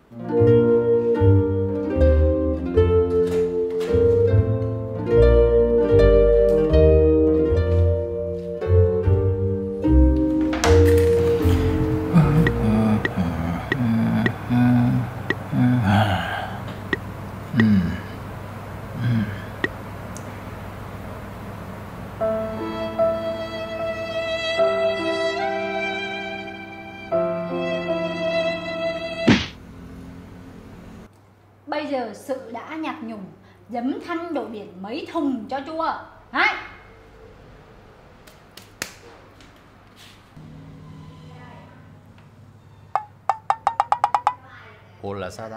Bây giờ sự đã nhạt nhùng, dấm than đổ biển mấy thùng cho chua. Hả? Ủa là sao ta?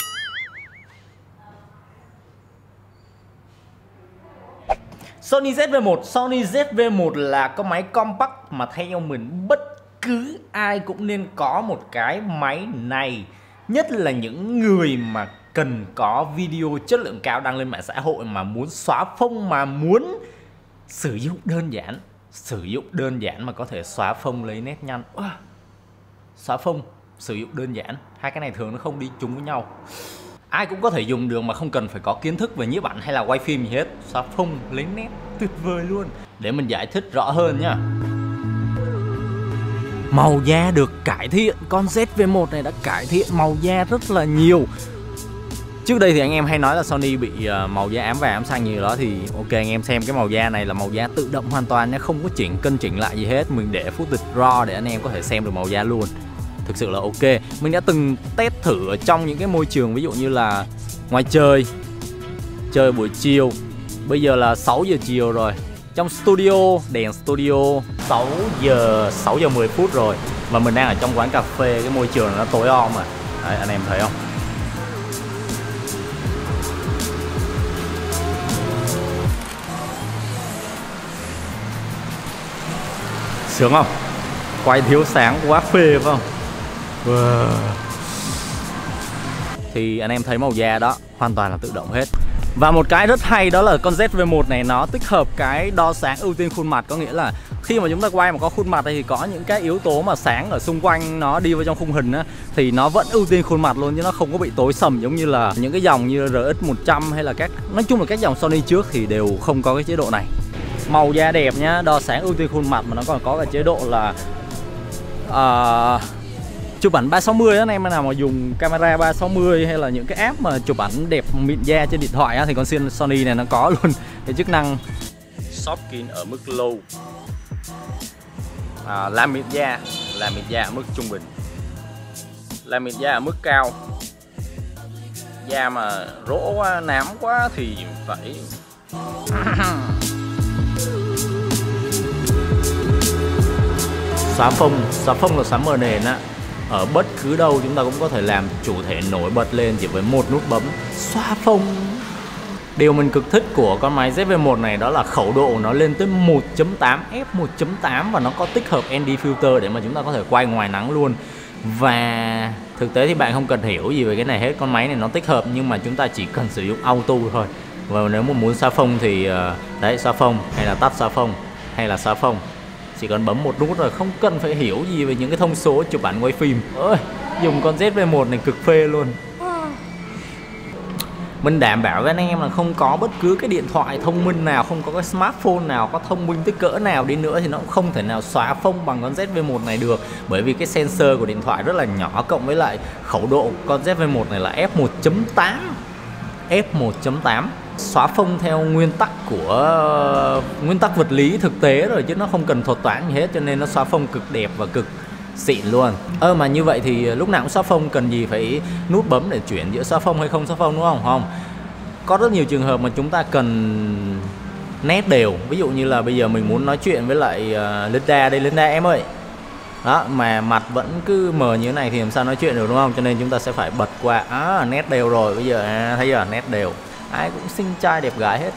Sony ZV-1 là cái máy compact mà theo mình bất cứ ai cũng nên có một cái máy này. Nhất là những người mà cần có video chất lượng cao đăng lên mạng xã hội, mà muốn xóa phông, mà muốn sử dụng đơn giản mà có thể xóa phông lấy nét nhăn. Xóa phông, sử dụng đơn giản, hai cái này thường nó không đi chung với nhau. Ai cũng có thể dùng được mà không cần phải có kiến thức về nhiếp ảnh hay là quay phim gì hết. Xóa phông lấy nét tuyệt vời luôn. Để mình giải thích rõ hơn nhá. Màu da được cải thiện, con ZV-1 này đã cải thiện màu da rất là nhiều. Trước đây thì anh em hay nói là Sony bị màu da ám vàng ám xanh gì đó, thì ok anh em xem cái màu da này là màu da tự động hoàn toàn nhé, không có cân chỉnh lại gì hết. Mình để footage raw để anh em có thể xem được màu da luôn. Thực sự là ok. Mình đã từng test thử ở trong những cái môi trường ví dụ như là ngoài chơi buổi chiều. Bây giờ là 6 giờ chiều rồi. Trong studio, đèn studio 6 giờ 10 phút rồi. Và mình đang ở trong quán cà phê, cái môi trường nó tối om mà. Đấy, anh em thấy không? Sướng không? Quay thiếu sáng quá phê phải không? Wow. Thì anh em thấy màu da đó, hoàn toàn là tự động hết. Và một cái rất hay đó là con ZV-1 này nó tích hợp cái đo sáng ưu tiên khuôn mặt. Có nghĩa là khi mà chúng ta quay mà có khuôn mặt thì có những cái yếu tố mà sáng ở xung quanh nó đi vào trong khung hình á, thì nó vẫn ưu tiên khuôn mặt luôn, chứ nó không có bị tối sầm giống như là những cái dòng như RX 100 hay là nói chung là các dòng Sony trước thì đều không có cái chế độ này. Màu da đẹp nhá, đo sáng ưu tiên khuôn mặt mà nó còn có cái chế độ là chụp ảnh 360 á, anh em nào mà dùng camera 360 hay là những cái app mà chụp ảnh đẹp mịn da trên điện thoại á, thì con Sony này nó có luôn cái chức năng soft skin ở mức low, làm mịn da ở mức trung bình, làm mịn da ở mức cao. Da mà rỗ quá, nám quá thì phải xóa phông là xóa mờ nền á. Ở bất cứ đâu chúng ta cũng có thể làm chủ thể nổi bật lên chỉ với một nút bấm xóa phông. Điều mình cực thích của con máy ZV-1 này đó là khẩu độ nó lên tới 1.8 f1.8 và nó có tích hợp ND filter để mà chúng ta có thể quay ngoài nắng luôn. Và thực tế thì bạn không cần hiểu gì về cái này hết, con máy này nó tích hợp nhưng mà chúng ta chỉ cần sử dụng auto thôi. Và nếu mà muốn xóa phông thì đấy, xóa phông hay là tắt xóa phông hay là xóa phông, chỉ cần bấm một nút rồi, không cần phải hiểu gì về những cái thông số chụp ảnh quay phim. Ơi, dùng con ZV-1 này cực phê luôn. Mình đảm bảo với anh em là không có bất cứ cái điện thoại thông minh nào, không có cái smartphone nào có thông minh tới cỡ nào đi nữa thì nó cũng không thể nào xóa phông bằng con ZV-1 này được. Bởi vì cái sensor của điện thoại rất là nhỏ, cộng với lại khẩu độ con ZV-1 này là f1.8. Xóa phông theo nguyên tắc vật lý thực tế rồi, chứ nó không cần thuật toán gì hết, cho nên nó xóa phông cực đẹp và cực xịn luôn. Mà như vậy thì lúc nào cũng xóa phông cần gì phải nút bấm để chuyển giữa xóa phông hay không xóa phông, đúng không? Không. Có rất nhiều trường hợp mà chúng ta cần nét đều. Ví dụ như là bây giờ mình muốn nói chuyện với lại Linda đây, Linda em ơi. Đó, mà mặt vẫn cứ mờ như thế này thì làm sao nói chuyện được, đúng không? Cho nên chúng ta sẽ phải bật qua nét đều rồi. Bây giờ thấy chưa, nét đều. Ai cũng xinh trai đẹp gái hết.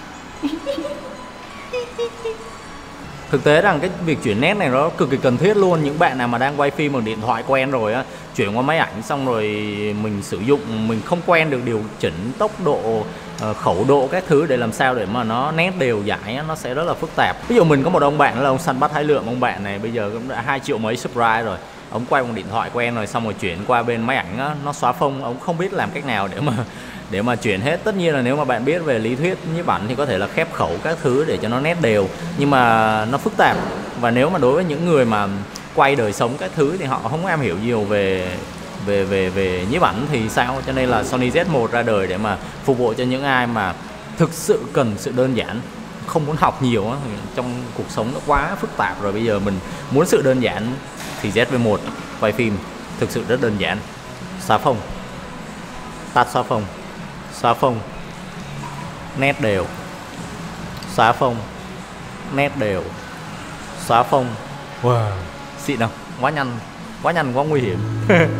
Thực tế rằng cái việc chuyển nét này nó cực kỳ cần thiết luôn. Những bạn nào mà đang quay phim bằng điện thoại quen rồi á, chuyển qua máy ảnh xong rồi mình sử dụng, mình không quen được điều chỉnh tốc độ, khẩu độ các thứ để làm sao để mà nó nét đều dải á, nó sẽ rất là phức tạp. Ví dụ mình có một ông bạn là ông Săn Bắt Thái Lượng, ông bạn này bây giờ cũng đã 2 triệu mấy subscribe rồi. ông quay bằng điện thoại quen rồi, xong rồi chuyển qua bên máy ảnh á, nó xóa phông, ông không biết làm cách nào để mà chuyển hết. Tất nhiên là nếu mà bạn biết về lý thuyết nhiếp ảnh thì có thể là khép khẩu các thứ để cho nó nét đều, nhưng mà nó phức tạp. Và nếu mà đối với những người mà quay đời sống các thứ thì họ không am hiểu nhiều về nhiếp ảnh thì sao. Cho nên là Sony Z1 ra đời để mà phục vụ cho những ai mà thực sự cần sự đơn giản, không muốn học nhiều á, trong cuộc sống nó quá phức tạp rồi. Bây giờ mình muốn sự đơn giản thì ZV1 quay phim thực sự rất đơn giản. Xóa phông, tắt xóa phông, nét đều, xóa phông, nét đều, xóa phông. Wow, xịn không? Quá nhanh, quá nguy hiểm.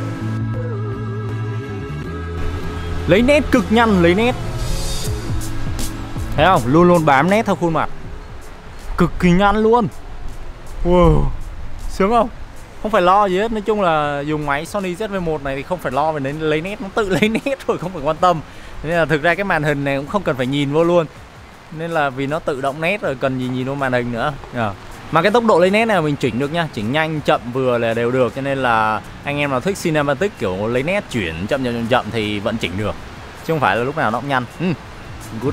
Lấy nét cực nhanh, lấy nét. Thấy không? Luôn luôn bám nét theo khuôn mặt. Cực kỳ nhanh luôn. Wow, sướng không? Không phải lo gì hết. Nói chung là dùng máy Sony ZV1 này thì không phải lo về lấy nét, nó tự lấy nét rồi, không phải quan tâm. Nên là thực ra cái màn hình này cũng không cần phải nhìn vô luôn. Nên là vì nó tự động nét rồi, cần gì nhìn vô màn hình nữa. Mà cái tốc độ lấy nét này mình chỉnh được nha, chỉnh nhanh chậm vừa là đều được. Cho nên là anh em nào thích cinematic kiểu lấy nét chuyển chậm thì vẫn chỉnh được, chứ không phải là lúc nào nó cũng nhanh. Good.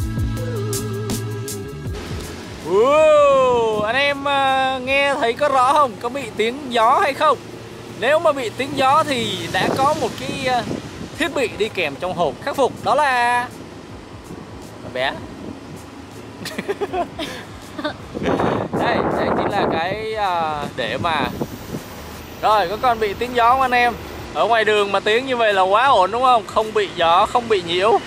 Anh em nghe thấy có rõ không? Có bị tiếng gió hay không? Nếu mà bị tiếng gió thì đã có một cái thiết bị đi kèm trong hộp khắc phục, đó là bé. đây chính là cái để mà rồi có con bị tiếng gió không anh em? Ở ngoài đường mà tiếng như vậy là quá ổn đúng không? Không bị gió, không bị nhiễu.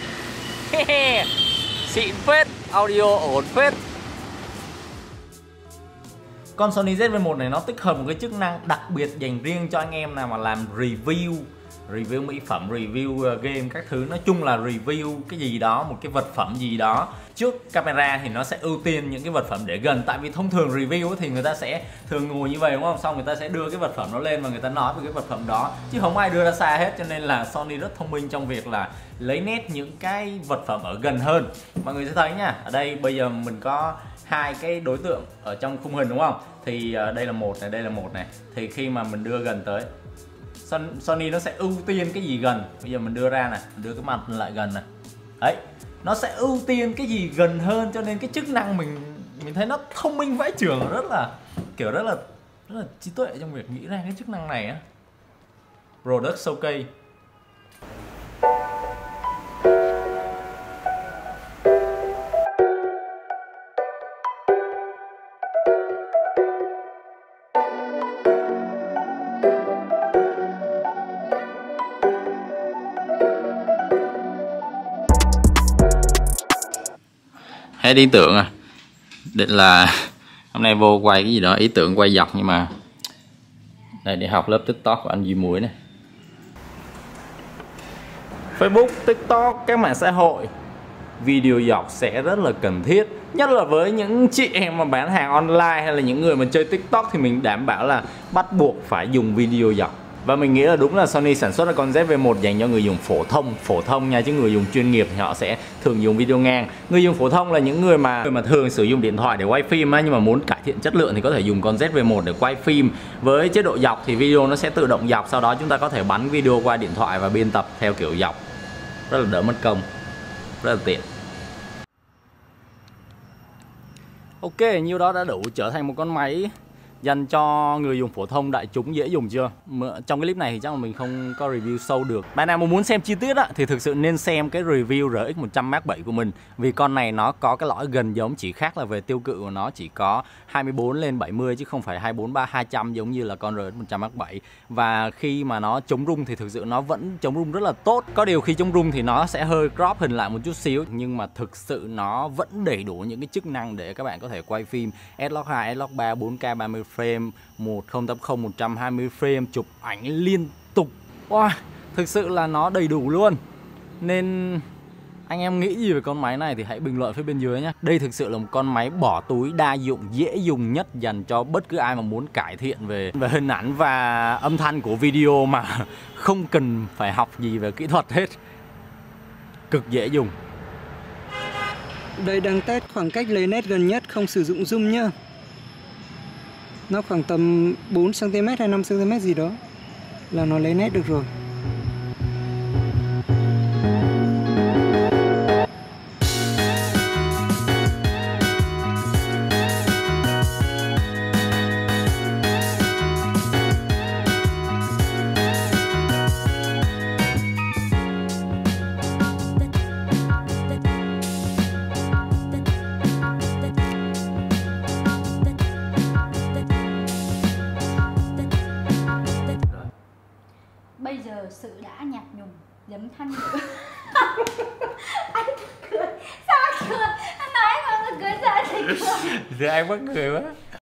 Xịn phết, audio ổn phết. Con Sony ZV1 này nó tích hợp một cái chức năng đặc biệt dành riêng cho anh em nào mà làm review mỹ phẩm, review game các thứ. Nói chung là review cái gì đó, một cái vật phẩm gì đó trước camera thì nó sẽ ưu tiên những cái vật phẩm để gần. Tại vì thông thường review thì người ta sẽ thường ngồi như vậy đúng không? Xong người ta sẽ đưa cái vật phẩm nó lên và người ta nói về cái vật phẩm đó, chứ không ai đưa ra xa hết. Cho nên là Sony rất thông minh trong việc là lấy nét những cái vật phẩm ở gần hơn. Mọi người sẽ thấy nha, ở đây bây giờ mình có hai cái đối tượng ở trong khung hình đúng không? Thì đây là một này, đây là một này. Thì khi mà mình đưa gần tới, Sony nó sẽ ưu tiên cái gì gần. Bây giờ mình đưa ra này, mình đưa cái mặt lại gần này. Đấy, nó sẽ ưu tiên cái gì gần hơn. Cho nên cái chức năng mình thấy nó thông minh vãi chưởng, rất là kiểu rất là trí tuệ trong việc nghĩ ra cái chức năng này á. Product Showcase. Hết ý tưởng à? Định là hôm nay vô quay cái gì đó, ý tưởng quay dọc, nhưng mà đây để học lớp TikTok của anh Duy Muối này. Facebook, TikTok, các mạng xã hội, video dọc sẽ rất là cần thiết. Nhất là với những chị em mà bán hàng online hay là những người mà chơi TikTok thì mình đảm bảo là bắt buộc phải dùng video dọc. Và mình nghĩ là đúng là Sony sản xuất ra con ZV1 dành cho người dùng phổ thông nha, chứ người dùng chuyên nghiệp thì họ sẽ thường dùng video ngang. Người dùng phổ thông là những người mà thường sử dụng điện thoại để quay phim á, nhưng mà muốn cải thiện chất lượng thì có thể dùng con ZV1 để quay phim. Với chế độ dọc thì video nó sẽ tự động dọc, sau đó chúng ta có thể bắn video qua điện thoại và biên tập theo kiểu dọc. Rất là đỡ mất công, rất là tiện. Ok, nhiêu đó đã đủ trở thành một con máy dành cho người dùng phổ thông đại chúng dễ dùng chưa? Trong cái clip này thì chắc là mình không có review sâu được. Bạn nào mà muốn xem chi tiết á, thì thực sự nên xem cái review RX100 Mark 7 của mình. Vì con này nó có cái lõi gần giống, chỉ khác là về tiêu cự của nó chỉ có 24 lên 70 chứ không phải 243-200 giống như là con RX100 Mark 7. Và khi mà nó chống rung thì thực sự nó vẫn chống rung rất là tốt. Có điều khi chống rung thì nó sẽ hơi crop hình lại một chút xíu, nhưng mà thực sự nó vẫn đầy đủ những cái chức năng để các bạn có thể quay phim S-Log 2, S-Log 3, 4K 30 frame, 1080 120 frame, chụp ảnh liên tục. Wow, thực sự là nó đầy đủ luôn. Nên anh em nghĩ gì về con máy này thì hãy bình luận phía bên dưới nhé. Đây thực sự là một con máy bỏ túi đa dụng, dễ dùng nhất dành cho bất cứ ai mà muốn cải thiện về hình ảnh và âm thanh của video mà không cần phải học gì về kỹ thuật hết. Cực dễ dùng. Đây đang test khoảng cách lấy nét gần nhất, không sử dụng zoom nhá. Nó khoảng tầm 4 cm hay 5 cm gì đó là nó lấy nét được rồi. Bây giờ sự đã nhạt nhùng, dấm thanh đổi. Anh cười, sao anh cười? Anh nói mà cười sao anh cười? Giờ anh mắc cười quá.